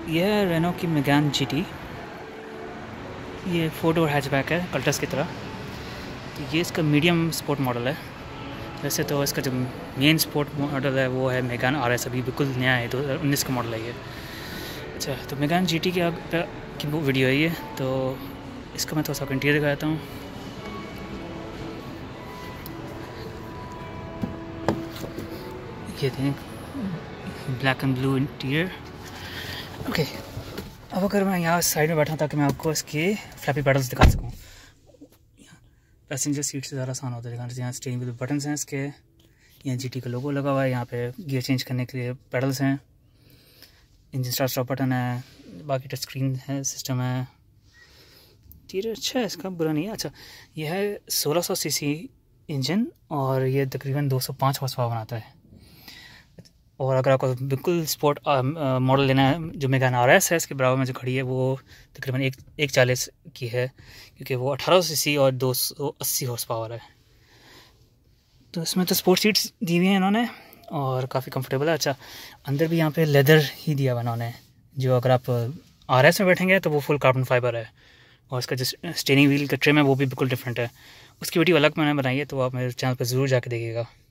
यह है रेनो की मेगान जीटी। ये 4 डोर हैचबैक है कल्टस की तरह। तो ये इसका मीडियम स्पोर्ट मॉडल है। वैसे तो इसका जो मेन स्पोर्ट मॉडल है वो है मेगान आरएस, अभी बिल्कुल नया है, 2019 का मॉडल है ये। अच्छा, तो मेगान जीटी की वो वीडियो है ये। तो इसका मैं थोड़ा सा इंटीरियर दिखाता हूँ। ये देखें, black and blue interior. Okay, अब अगर मैं यहाँ साइड में बैठा हूँ ताकि मैं आपको इसके फ्लैपी पैडल्स दिखा सकूँ। पैसेंजर सीट से ज़्यादा आसान होता है दिखाने से। यहाँ स्टीयरिंग व्हील बटन्स हैं इसके, यहाँ जीटी का लोगो लगा हुआ है, यहाँ पे गियर चेंज करने के लिए पैडल्स हैं, इंजन स्टार्ट स्टॉप बटन है, बाकी टच स्क्रीन है, सिस्टम है। इंटीरियर अच्छा है इसका, बुरा नहीं है। अच्छा, यह है 1600 सीसी इंजन और ये तकरीबन 205 हॉर्स पावर बनाता है। और अगर आपको बिल्कुल स्पोर्ट मॉडल लेना है, जो मेगान आरएस है इसके बराबर में जो खड़ी है, वो तकरीबन 140 की है, क्योंकि वो 1800 सीसी और 280 हॉर्स पावर है। तो इसमें तो स्पोर्ट सीट्स दी हुई हैं इन्होंने और काफ़ी कंफर्टेबल है। अच्छा, अंदर भी यहाँ पे लेदर ही दिया हुआ इन्होंने, जो अगर आप आरएस में बैठेंगे तो वो फुल कार्बन फाइबर है। और इसका जो स्टीयरिंग व्हील का ट्रिम है वो भी बिल्कुल डिफरेंट है। उसकी वीडियो अलग मैंने बनाई है, तो आप मेरे चैनल पर ज़रूर जाके देखिएगा।